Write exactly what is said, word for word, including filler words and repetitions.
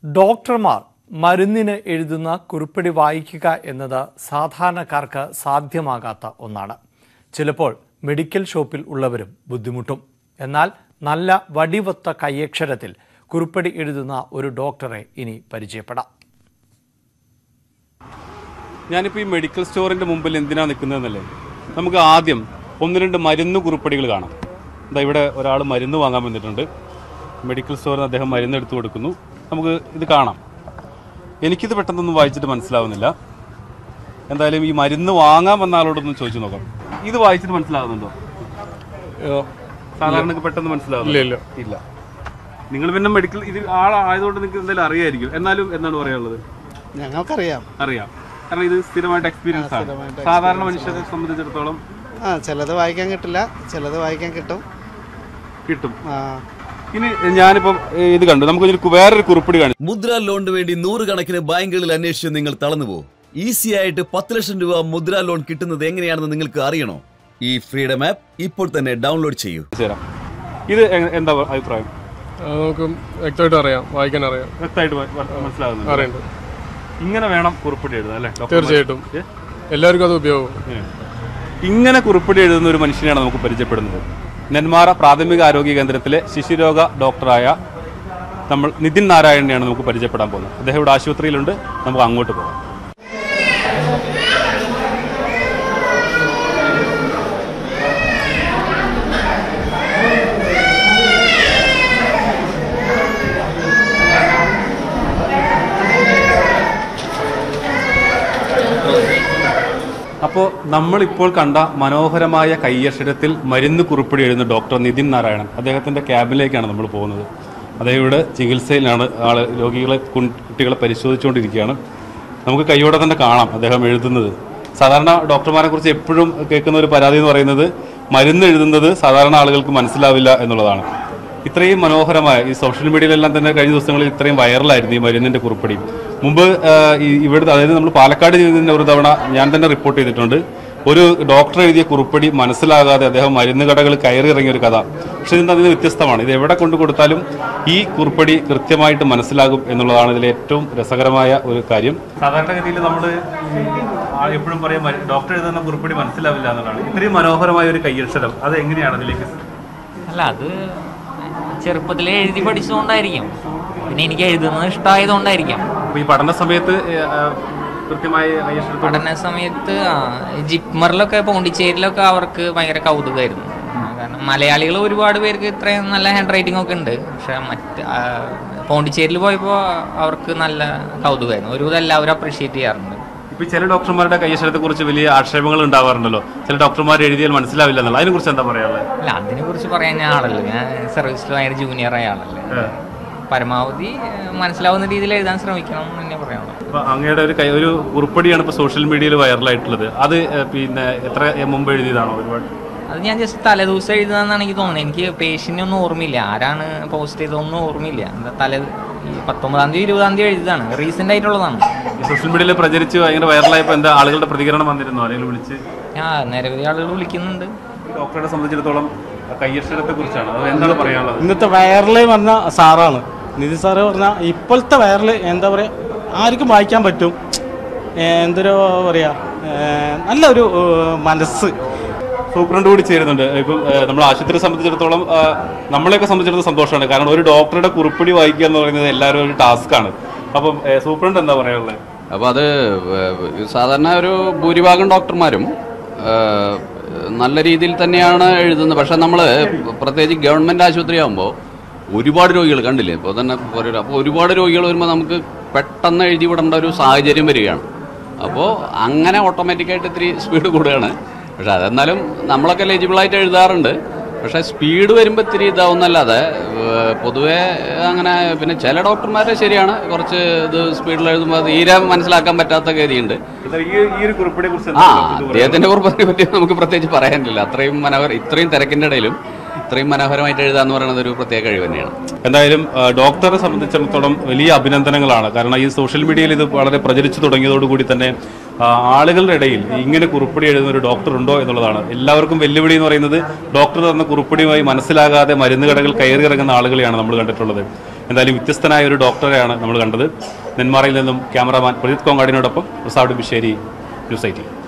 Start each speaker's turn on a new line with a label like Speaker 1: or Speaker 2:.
Speaker 1: ഡോക്ടർമാർ മരുന്നിന് എഴുതുന്ന കുറിപ്പടി വായിക്കുക എന്നത് സാധാരണക്കാർക്ക് സാധ്യമാകാത്ത ഒന്നാണ്. ചിലപ്പോൾ മെഡിക്കൽ ഷോപ്പിൽ ഉള്ളവരും ബുദ്ധിമുട്ടും. എന്നാൽ നല്ല വടിവൊത്ത കൈയക്ഷരത്തിൽ കുറിപ്പടി എഴുതുന്ന ഒരു ഡോക്ടറെ ഇനി പരിചയപ്പെടാം.
Speaker 2: ഞാനിപ്പോൾ ഈ മെഡിക്കൽ സ്റ്റോറിൻ്റെ മുമ്പിൽ എന്തിനാണ് നിൽക്കുന്നതെന്നല്ലേ, നമുക്ക് ആദ്യം ഒന്ന് രണ്ട് മരുന്ന് കുറിപ്പടികൾ കാണാം. എന്താ ഇവിടെ ഒരാൾ മരുന്ന് വാങ്ങാൻ വന്നിട്ടുണ്ട്. മെഡിക്കൽ സ്റ്റോറിൽ അദ്ദേഹം മരുന്ന് എടുത്തു കൊടുക്കുന്നു. നമുക്ക് ഇത് കാണാം. എനിക്കിത് പെട്ടെന്നൊന്നും വായിച്ചിട്ട് മനസ്സിലാവുന്നില്ല. എന്തായാലും ഈ മരുന്ന് വാങ്ങാൻ വന്ന ആളോടൊന്നും ചോദിച്ചു നോക്കാം. ഇത് വായിച്ചിട്ട് മനസ്സിലാവുന്നുണ്ടോ? സാധാരണ പെട്ടെന്ന് മനസ്സിലാവില്ല. ഇല്ല. നിങ്ങൾ പിന്നെ മെഡിക്കൽ ഇത് ആളായതുകൊണ്ട് നിങ്ങൾക്ക് എന്തായാലും അറിയായിരിക്കും. എന്നാലും എന്താണ് പറയാനുള്ളത്?
Speaker 3: ഞങ്ങൾക്കറിയാം.
Speaker 2: അറിയാം. കാരണം ഇത് സ്ഥിരമായിട്ട് എക്സ്പീരിയൻസ് ആണ്. സാധാരണ മനുഷ്യരെ സംബന്ധിച്ചിടത്തോളം
Speaker 3: ആ ചിലത് വായിക്കാൻ കിട്ടില്ല, ചിലത് വായിക്കാൻ കിട്ടും
Speaker 2: കിട്ടും ഇനി ഞാനിപ്പം ഇത് കണ്ടു. നമുക്ക് വേറൊരു കുറിപ്പടി കാണും.
Speaker 4: മുദ്ര ലോണിന് വേണ്ടി നൂറുകണക്കിന് ബാങ്കുകളിൽ അന്വേഷിച്ച് നിങ്ങൾ തളർന്നുപോകും. ഈസി ആയിട്ട് പത്ത് ലക്ഷം രൂപ മുദ്ര ലോൺ കിട്ടുന്നത് എങ്ങനെയാണെന്ന് നിങ്ങൾക്ക് അറിയണോ? ഈ ഫ്രീഡം ആപ്പ് ഇപ്പോൾ തന്നെ ഡൗൺലോഡ് ചെയ്യൂ.
Speaker 2: ഇത് എന്താ അഭിപ്രായം?
Speaker 5: നമുക്ക് വ്യക്തമായിട്ട് അറിയാം, വായിക്കാൻ അറിയാം,
Speaker 2: വ്യക്തമായിട്ട് മനസ്സിലാകുന്നു. ഇങ്ങനെ വേണം കുറിപ്പടി എഴുതാൻ അല്ലേ?
Speaker 5: തീർച്ചയായിട്ടും എല്ലാവർക്കും അത് ഉപയോഗം.
Speaker 2: ഇങ്ങനെ കുറിപ്പടി എഴുതുന്ന ഒരു മനുഷ്യനെയാണ് നമുക്ക് പരിചയപ്പെടുന്നത്. നെന്മാറ പ്രാഥമിക ആരോഗ്യ കേന്ദ്രത്തിലെ ശിശുരോഗ ഡോക്ടറായ നമ്മൾ നിതിൻ നാരായണനെയാണ് നമുക്ക് പരിചയപ്പെടാൻ പോകുന്നത്. അദ്ദേഹം ഇവിടെ ആശുപത്രിയിലുണ്ട്. നമുക്ക് അങ്ങോട്ട് പോകാം. അപ്പോൾ നമ്മളിപ്പോൾ കണ്ട മനോഹരമായ കയ്യക്ഷരത്തിൽ മരുന്ന് കുറിപ്പടി എഴുതുന്ന ഡോക്ടർ നിതിൻ നാരായണൻ, അദ്ദേഹത്തിൻ്റെ ക്യാബിനിലേക്കാണ് നമ്മൾ പോകുന്നത്. അദ്ദേഹം ഇവിടെ ചികിത്സയിലാണ്. ആൾ രോഗികളെ കുട്ടികളെ പരിശോധിച്ചുകൊണ്ടിരിക്കുകയാണ്. നമുക്ക് കൈയോടെ തന്നെ കാണാം അദ്ദേഹം എഴുതുന്നത്. സാധാരണ ഡോക്ടർമാരെ കുറിച്ച് എപ്പോഴും കേൾക്കുന്ന ഒരു പരാതി എന്ന് പറയുന്നത് മരുന്ന് എഴുതുന്നത് സാധാരണ ആളുകൾക്ക് മനസ്സിലാവില്ല എന്നുള്ളതാണ്. ഇത്രയും മനോഹരമായ ഈ സോഷ്യൽ മീഡിയയിലെല്ലാം തന്നെ കഴിഞ്ഞ ദിവസങ്ങളിൽ ഇത്രയും വൈറലായിരുന്നു ഈ മരുന്നിൻ്റെ കുറിപ്പടി. മുമ്പ് ഇവിടുത്തെ, അതായത് നമ്മൾ പാലക്കാട് ചെയ്തതിൻ്റെ ഒരു തവണ ഞാൻ തന്നെ റിപ്പോർട്ട് ചെയ്തിട്ടുണ്ട്. ഒരു ഡോക്ടർ എഴുതിയ കുറിപ്പടി മനസ്സിലാകാതെ അദ്ദേഹം മരുന്ന് കടകൾ കയറി ഇറങ്ങിയ ഒരു കഥ. പക്ഷെ ഇതിന് അതിന് വ്യത്യസ്തമാണ്. ഇത് എവിടെ കൊണ്ടു കൊടുത്താലും ഈ കുറിപ്പടി കൃത്യമായിട്ട് മനസ്സിലാകും എന്നുള്ളതാണ് ഇതിലെ ഏറ്റവും രസകരമായ ഒരു കാര്യം. സാധാരണഗതിയിൽ നമ്മൾ എപ്പോഴും പറയാം ഡോക്ടർ എഴുതുന്ന കുറിപ്പടി മനസ്സിലാവില്ല എന്നുള്ളതാണ്. ഇത്രയും മനോഹരമായ ഒരു കയ്യക്ഷരം, അത് എങ്ങനെയാണ് അതിലേക്ക്?
Speaker 6: അല്ല, അത് ചെറുപ്പത്തിലെ എഴുതി പഠിച്ചതുകൊണ്ടായിരിക്കും. പിന്നെ എനിക്ക് എഴുതുന്നത് ഇഷ്ടമായതുകൊണ്ടായിരിക്കാം.
Speaker 2: ഈ പഠന സമയത്ത്
Speaker 6: പഠന സമയത്ത് ജിപ്മറിലൊക്കെ പോണ്ടിച്ചേരിയിലൊക്കെ അവർക്ക് ഭയങ്കര കൗതുകമായിരുന്നു. കാരണം മലയാളികൾ ഒരുപാട് പേർക്ക് ഇത്രയും നല്ല ഹാൻഡ് റൈറ്റിംഗ് ഒക്കെ ഉണ്ട്. പക്ഷെ മറ്റ് പോണ്ടിച്ചേരിയിൽ പോയപ്പോൾ അവർക്ക് നല്ല കൗതുകമായിരുന്നു. ഒരുവിധം എല്ലാവരും അപ്രീഷിയേറ്റ് ചെയ്യാറുണ്ട്.
Speaker 2: ഇപ്പൊ ചില ഡോക്ടർമാരുടെ കയ്യക്ഷരത്തെ കുറിച്ച് വലിയ ആക്ഷേപങ്ങൾ ഉണ്ടാവാറുണ്ടല്ലോ. ചില ഡോക്ടർമാർ എഴുതിയാൽ മനസ്സിലാവില്ല എന്നുള്ള, അതിനെ കുറിച്ച് എന്താ പറയാനുള്ളത്?
Speaker 6: അല്ല, അതിനെ കുറിച്ച് പറയാൻ ഞാൻ ആളല്ലേ, ഞാൻ സർവീസിൽ ഭയങ്കര ജൂനിയർ ആയ ആളല്ലേ. പരമാവധി മനസ്സിലാവുന്ന രീതിയിൽ എഴുതാൻ ശ്രമിക്കണം എന്ന് തന്നെ പറയാനുള്ളത്.
Speaker 2: അങ്ങയുടെ ഒരു ഒരു കുറിപ്പടിയാണ് ഇപ്പോൾ സോഷ്യൽ മീഡിയയിൽ വൈറലായിട്ടുള്ളത്. അത് പിന്നെ എത്ര മുമ്പ് എഴുതിയതാണോ? ഒരുപാട്.
Speaker 6: അത് ഞാൻ ജസ്റ്റ് തലേദിവസം എഴുതുന്നതെന്നാണ് എനിക്ക് തോന്നുന്നത്. എനിക്ക് പേഷ്യൻ്റ് ഒന്നും ഓർമ്മയില്ല, ആരാണ് പോസ്റ്റ് ചെയ്തതൊന്നും ഓർമ്മയില്ല. എന്താ തലേ പത്തൊമ്പതാം തീയതി ഇരുപതാം തീയതി എഴുതിയതാണ്, റീസെൻ്റ് ആയിട്ടുള്ളതാണ്.
Speaker 2: സോഷ്യൽ മീഡിയയിൽ പ്രചരിച്ച് ഭയങ്കര വൈറലായപ്പോൾ എന്താ ആളുകളുടെ പ്രതികരണം വന്നിരുന്നോ? അല്ലെങ്കിൽ വിളിച്ച്
Speaker 6: ആ നിരവധി ആളുകൾ വിളിക്കുന്നുണ്ട്.
Speaker 2: ഡോക്ടറെ സംബന്ധിച്ചിടത്തോളം കയ്യക്ഷരത്തെ കുറിച്ചാണ്, അത് എന്താണ് പറയാനുള്ളത്?
Speaker 3: ഇന്നത്തെ വൈറല് പറഞ്ഞ സാറാണ് നിധി സാറ് പറഞ്ഞാൽ. ഇപ്പോഴത്തെ വൈറല് എന്താ പറയുക, ആർക്കും വായിക്കാൻ പറ്റും. എന്തൊരു പറയുക, നല്ലൊരു മനസ്സ്.
Speaker 2: സൂപ്രണ്ട് കൂടി ചേരുന്നുണ്ട്. ഇപ്പം നമ്മൾ ആശുപത്രിയെ സംബന്ധിച്ചിടത്തോളം നമ്മളെയൊക്കെ സംബന്ധിച്ചിടത്തോളം സന്തോഷമാണ്. കാരണം ഒരു ഡോക്ടറുടെ കുറിപ്പടി വായിക്കുക എന്ന് പറയുന്നത് എല്ലാവരും ഒരു ടാസ്ക്കാണ്. അപ്പം സൂപ്രണ്ട് എന്താ പറയാനുള്ളത്?
Speaker 7: അപ്പോൾ അത് സാധാരണ ഒരു ഭൂരിഭാഗം ഡോക്ടർമാരും നല്ല രീതിയിൽ തന്നെയാണ് എഴുതുന്നത്. പക്ഷെ നമ്മൾ പ്രത്യേകിച്ച് ഗവൺമെൻറ് ആശുപത്രി ആകുമ്പോൾ ഒരുപാട് രോഗികൾ കണ്ടില്ലേ ഇപ്പോൾ തന്നെ പറയുക. അപ്പോൾ ഒരുപാട് രോഗികൾ വരുമ്പോൾ നമുക്ക് പെട്ടെന്ന് എഴുതി വിടേണ്ട ഒരു സാഹചര്യം വരികയാണ്. അപ്പോൾ അങ്ങനെ ഓട്ടോമാറ്റിക്കായിട്ട് ഇത്തിരി സ്പീഡ് കൂടുകയാണ്. പക്ഷെ അതെന്നാലും നമ്മളൊക്കെ എലിജിബിളായിട്ട് എഴുതാറുണ്ട്. പക്ഷേ സ്പീഡ് വരുമ്പോൾ ഇത്തിരി ഇതാവുന്നല്ലാതെ പൊതുവേ അങ്ങനെ. പിന്നെ ചില ഡോക്ടർമാരെ ശരിയാണ്, കുറച്ച് ഇത് സ്പീഡിൽ എഴുതുമ്പോൾ തീരെ മനസ്സിലാക്കാൻ പറ്റാത്ത ഗതിയുണ്ട്. ആ അദ്ദേഹത്തിൻ്റെ കുറിപ്പിനെ പറ്റി നമുക്ക് പ്രത്യേകിച്ച് പറയാനില്ല. അത്രയും മനോഹരം, ഇത്രയും തിരക്കിൻ്റെ ഇടയിലും ഇത്രയും മനോഹരമായിട്ട് എഴുതാന്ന് പറയുന്നത് ഒരു പ്രത്യേക കഴിവ് തന്നെയാണ്.
Speaker 2: എന്തായാലും ഡോക്ടറെ സംബന്ധിച്ചിടത്തോളം വലിയ അഭിനന്ദനങ്ങളാണ്. കാരണം ഈ സോഷ്യൽ മീഡിയയിൽ ഇത് വളരെ പ്രചരിച്ചു തുടങ്ങിയതോടുകൂടി തന്നെ ആളുകളുടെ ഇടയിൽ ഇങ്ങനെ കുറിപ്പടി എഴുതുന്ന ഒരു ഡോക്ടർ ഉണ്ടോ എന്നുള്ളതാണ്. എല്ലാവർക്കും വെല്ലുവിളി എന്ന് പറയുന്നത് ഡോക്ടർ തന്ന കുറിപ്പടിയുമായി മനസ്സിലാകാതെ മരുന്ന് കടകൾ കയറി ഇറങ്ങുന്ന ആളുകളെയാണ് നമ്മൾ കണ്ടിട്ടുള്ളത്. എന്തായാലും വ്യത്യസ്തനായ ഒരു ഡോക്ടറെയാണ് നമ്മൾ കണ്ടത്. നെന്മാറയിൽ നിന്നും ക്യാമറാമാൻ പ്രജിത് കോങ്ങാടിനോടൊപ്പം പ്രസാദ് ബിശ്ശേരി, ന്യൂസ് എയ്റ്റീൻ.